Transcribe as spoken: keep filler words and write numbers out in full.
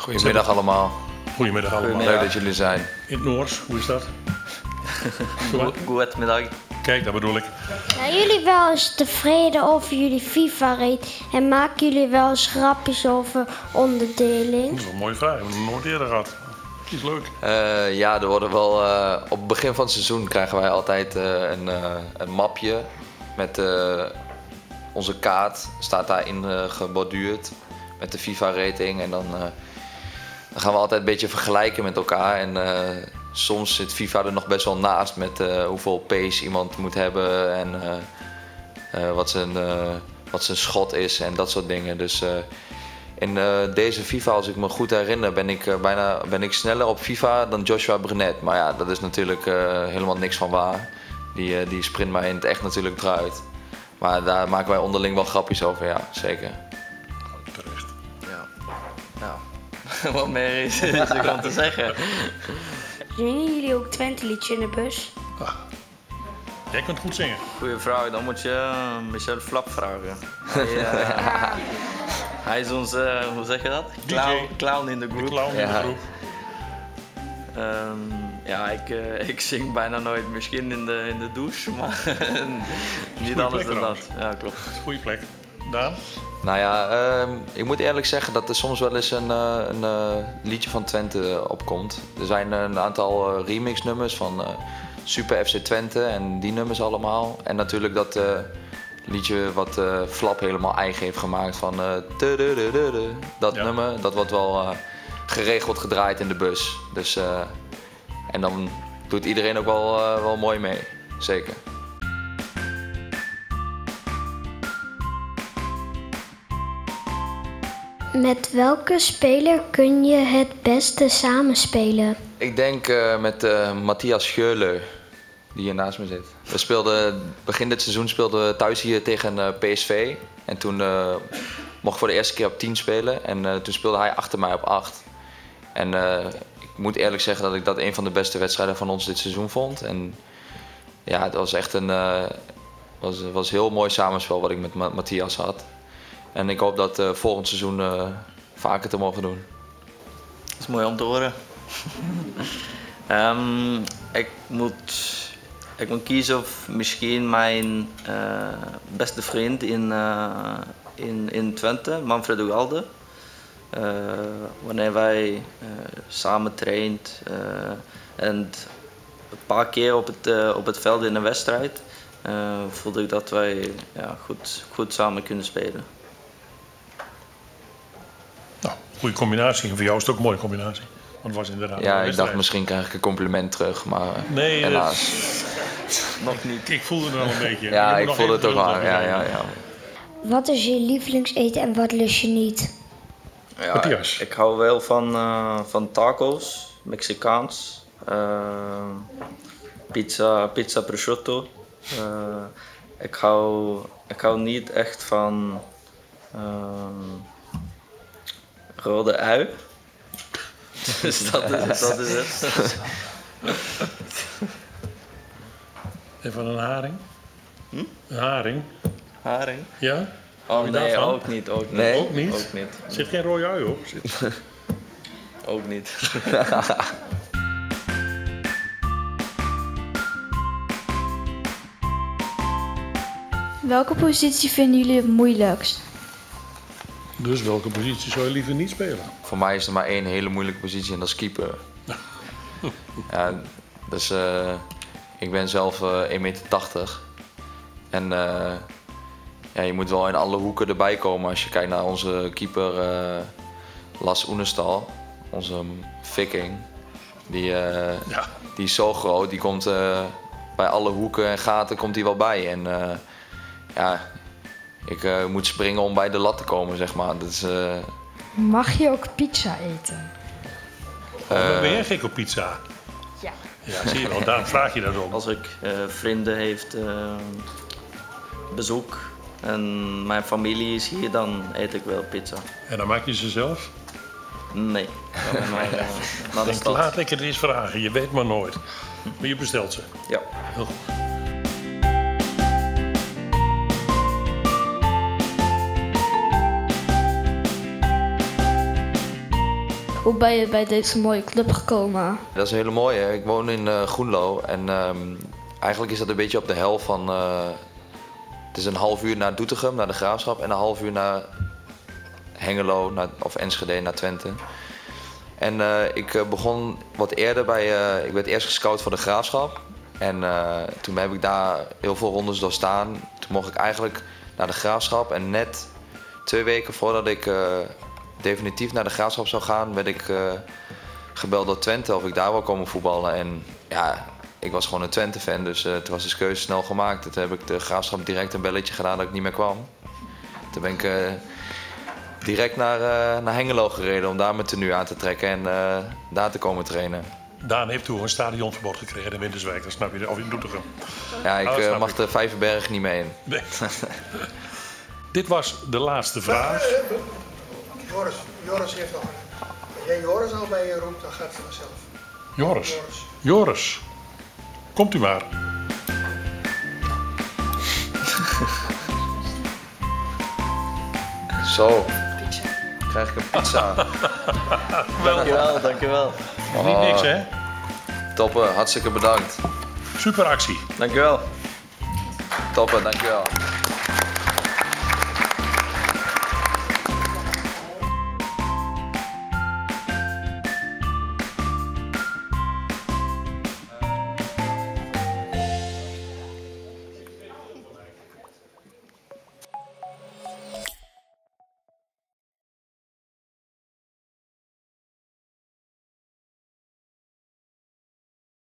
Goedemiddag allemaal. Goedemiddag allemaal. Goedemiddag. Leuk dat jullie zijn. In het Noors, hoe is dat? Goedemiddag. Kijk, dat bedoel ik. Zijn jullie wel eens tevreden over jullie FIFA-rate en maken jullie wel eens grapjes over onderdeling? Dat is wel een mooie vraag, ik heb het nog nooit eerder gehad. Die is leuk. Uh, ja, er worden wel, uh, op het begin van het seizoen krijgen wij altijd uh, een, uh, een mapje met uh, onze kaart. Staat daarin uh, geborduurd met de FIFA-rating. En dan, uh, dan gaan we altijd een beetje vergelijken met elkaar. En uh, soms zit FIFA er nog best wel naast met uh, hoeveel pace iemand moet hebben en uh, uh, wat, zijn, uh, wat zijn schot is en dat soort dingen. Dus uh, in uh, deze FIFA, als ik me goed herinner, ben ik, uh, bijna, ben ik sneller op FIFA dan Joshua Brenet. Maar ja, dat is natuurlijk uh, helemaal niks van waar. Die, uh, die sprint mij in het echt natuurlijk eruit. Maar daar maken wij onderling wel grapjes over, ja, zeker. Terecht. Ja. Nou, wat meer is er om te zeggen. Zingen jullie ook Twente-liedje in de bus? Ah. Jij kunt goed zingen. Goeie vraag, dan moet je Michel Flap vragen. Hij, uh, hij is onze, hoe zeg je dat? Clown, clown in de groep. De clown in ja. de groep. Um, ja, ik, uh, ik zing bijna nooit, misschien in de, in de douche, maar niet anders dan dat. Ja, klopt. Goeie plek. Daan? Nou ja, uh, ik moet eerlijk zeggen dat er soms wel eens een, uh, een uh, liedje van Twente opkomt. Er zijn een aantal uh, remixnummers van uh, Super F C Twente en die nummers allemaal. En natuurlijk dat uh, liedje wat uh, Flap helemaal eigen heeft gemaakt van uh, tududududu. Dat ja. nummer, dat wordt wel uh, geregeld gedraaid in de bus. Dus, uh, en dan doet iedereen ook wel, uh, wel mooi mee, zeker. Met welke speler kun je het beste samenspelen? Ik denk uh, met uh, Matthias Schürrle, die hier naast me zit. We speelden, begin dit seizoen speelden we thuis hier tegen uh, P S V. En toen uh, mocht ik voor de eerste keer op tien spelen. En uh, toen speelde hij achter mij op acht. En uh, ik moet eerlijk zeggen dat ik dat een van de beste wedstrijden van ons dit seizoen vond. En ja, het was echt een, uh, was, was een heel mooi samenspel wat ik met Ma- Matthias had. En ik hoop dat uh, volgend seizoen uh, vaker te mogen doen. Dat is mooi om te horen. um, ik, moet, ik moet kiezen of misschien mijn uh, beste vriend in, uh, in, in Twente, Manfred Ugalde. Uh, wanneer wij uh, samen traint uh, en een paar keer op het, uh, op het veld in een wedstrijd, uh, voelde ik dat wij ja, goed, goed samen kunnen spelen. Nou, goede combinatie. En voor jou is het ook een mooie combinatie. Want het was inderdaad Ja, een ik dacht misschien krijg ik een compliment terug, maar nee, helaas. Nog niet. Ik voelde het wel een beetje. Ja, ik voelde het ook wel. Ja, ja, ja. Wat is je lievelingseten en wat lust je niet? Ja, Matthias. ik, ik hou wel van, uh, van tacos, Mexicaans, uh, pizza, pizza prosciutto. Uh, ik, hou, ik hou niet echt van uh, rode ui. Dus dat is, dat is het. En van een haring? Hm? Een haring? Haring? Ja? Oh je nee, daarvan? ook niet. Ook niet. Nee? Ook niet? Ook niet. Er zit geen rode ui op. Zit... Ook niet. Welke positie vinden jullie het moeilijkst? Dus welke positie zou je liever niet spelen? Voor mij is er maar één hele moeilijke positie en dat is keeper. Ja, dus uh, ik ben zelf uh, één meter tachtig. En uh, ja, je moet wel in alle hoeken erbij komen als je kijkt naar onze keeper uh, Las Oenestal. Onze viking. Die, uh, Ja. die is zo groot, die komt uh, bij alle hoeken en gaten komt hij wel bij. En uh, ja, ik uh, moet springen om bij de lat te komen, zeg maar. Dat is, uh, Mag je ook pizza eten? Oh, ben jij gek op pizza? Ja. Ja, zie je wel. Daarom vraag je dat om. Als ik uh, vrienden heeft, uh, bezoek en mijn familie is hier, dan eet ik wel pizza. En dan maak je ze zelf? Nee, dan maar, uh, naar de Denk, stad. laat ik het eens vragen. Je weet maar nooit. Maar je bestelt ze. Ja. Heel goed. Hoe ben je bij deze mooie club gekomen? Dat is een hele mooie. Ik woon in uh, Groenlo en um, eigenlijk is dat een beetje op de helft van... Uh, het is een half uur naar Doetinchem, naar de Graafschap en een half uur naar Hengelo naar, of Enschede, naar Twente. En uh, ik uh, begon wat eerder bij... Uh, ik werd eerst gescout voor de Graafschap. En uh, toen heb ik daar heel veel rondes doorstaan. Toen mocht ik eigenlijk naar de Graafschap. En net twee weken voordat ik uh, definitief naar de Graafschap zou gaan, werd ik uh, gebeld door Twente of ik daar wil komen voetballen. En ja, ik was gewoon een Twente-fan, dus uh, toen was de keuze snel gemaakt. Toen heb ik de Graafschap direct een belletje gedaan dat ik niet meer kwam. Toen ben ik uh, direct naar, uh, naar Hengelo gereden om daar mijn tenue aan te trekken en uh, daar te komen trainen. Daan heeft toen een stadionverbod gekregen in Winterswijk, dat snap je, of in Doetinchem. Ja, ik Oh, uh, mag ik. de Vijverberg niet mee in. Nee. Dit was de laatste vraag. Joris, Joris heeft nog een. Als jij Joris al bij je roept, dan gaat het vanzelf. Joris. Joris. Joris. Komt u maar. Zo, krijg ik een pizza. Dankjewel, dankjewel. Nog niet niks, hè? Toppen, hartstikke bedankt. Super actie. Dankjewel. Toppen, dankjewel.